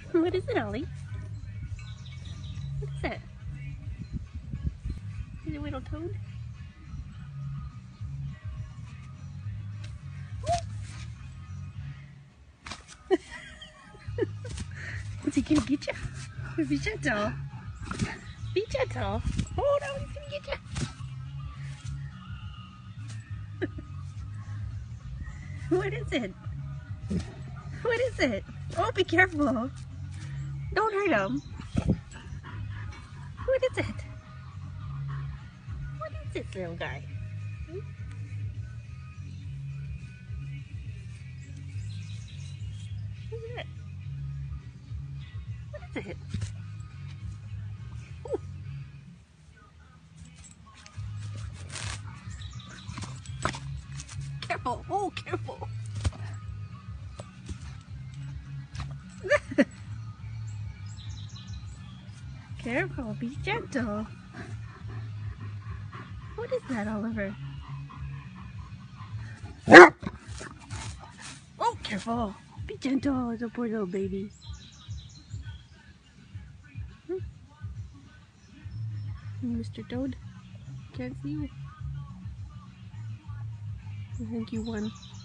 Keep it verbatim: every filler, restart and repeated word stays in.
What is it, Ollie? What is that? Is it a little toad? Is he gonna get you? Be gentle. Be gentle. Oh no, he's gonna get you. What is it? What is it? Oh, be careful. Don't hurt him. What is it? What is this little guy? Hmm? What is it? What is it? Ooh. Careful. Oh, careful. Careful. Be gentle. What is that, Oliver? Oh, careful. Be gentle. It's a poor little baby. Hmm? Mister Toad, can't see you. I think you won.